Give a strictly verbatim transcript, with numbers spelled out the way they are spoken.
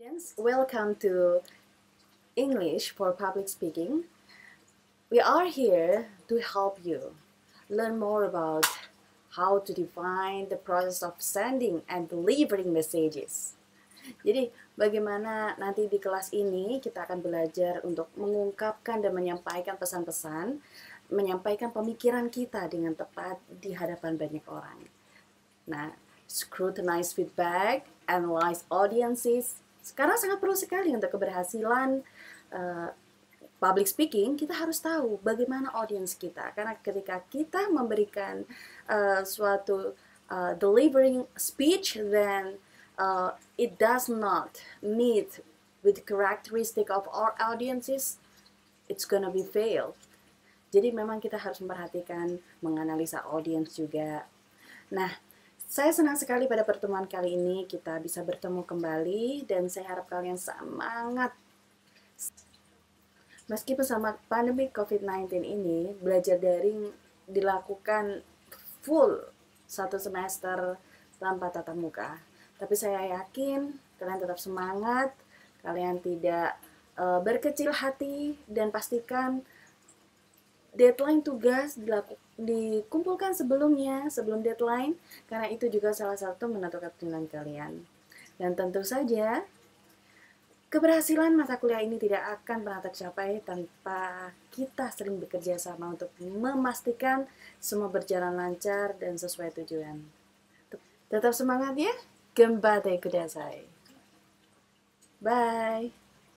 Students, welcome to English for Public Speaking. We are here to help you learn more about how to define the process of sending and delivering messages. Jadi, bagaimana nanti di kelas ini kita akan belajar untuk mengungkapkan dan menyampaikan pesan-pesan, menyampaikan pemikiran kita dengan tepat di hadapan banyak orang. Nah, scrutinize feedback, analyze audiences. Sekarang sangat perlu sekali untuk keberhasilan uh, public speaking. Kita harus tahu bagaimana audience kita, karena ketika kita memberikan uh, suatu uh, delivering speech, then uh, it does not meet with the characteristic of our audiences, it's gonna be fail. Jadi memang kita harus memperhatikan, menganalisa audience juga. Nah, saya senang sekali pada pertemuan kali ini kita bisa bertemu kembali, dan saya harap kalian semangat. Meskipun sama pandemi covid sembilan belas ini, belajar daring dilakukan full satu semester tanpa tatap muka. Tapi saya yakin kalian tetap semangat, kalian tidak uh, berkecil hati, dan pastikan deadline tugas dilakukan dikumpulkan sebelumnya, sebelum deadline, karena itu juga salah satu menentukan penilaian kalian. Dan tentu saja, keberhasilan mata kuliah ini tidak akan pernah tercapai tanpa kita sering bekerja sama untuk memastikan semua berjalan lancar dan sesuai tujuan. Tetap semangat ya, Ganbatte kudasai. Bye!